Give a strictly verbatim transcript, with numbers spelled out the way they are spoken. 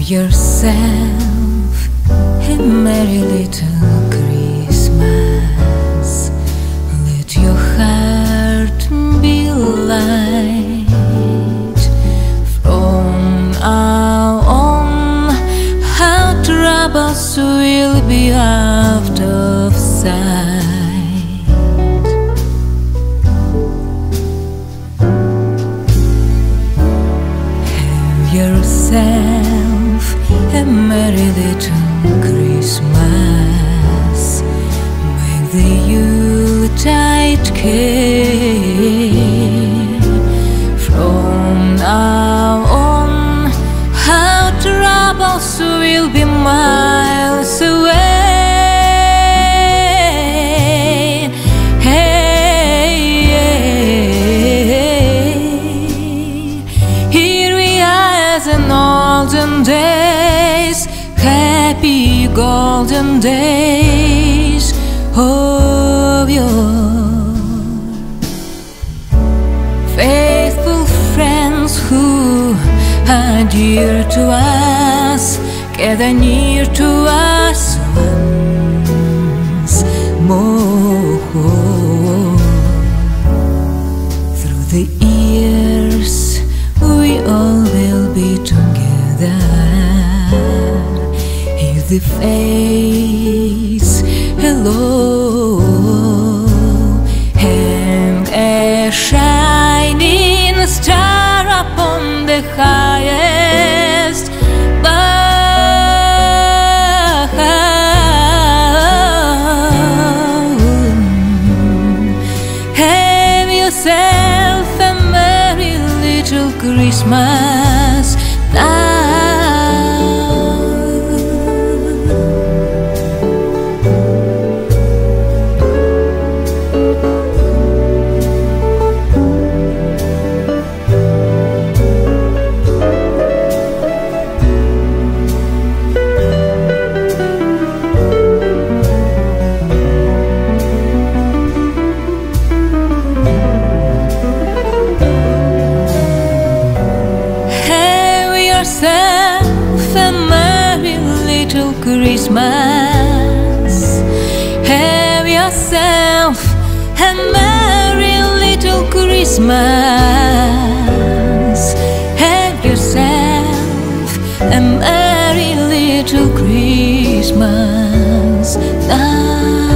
yourself a merry little Christmas. Let your heart be light. From now on, our troubles will be out of sight. Have yourself a merry little Christmas. Make the Yuletide gay. From now on, our troubles will be miles away. Hey, here we are as in olden days, happy golden days of yore. Faithful friends who are dear to us, gather near to us once more. Through the years we all will be together. If the face hello and a shining star upon the highest bound. Have yourself a merry little Christmas now. Yourself a merry little Christmas. Have yourself a merry little Christmas. Have yourself a merry little Christmas now.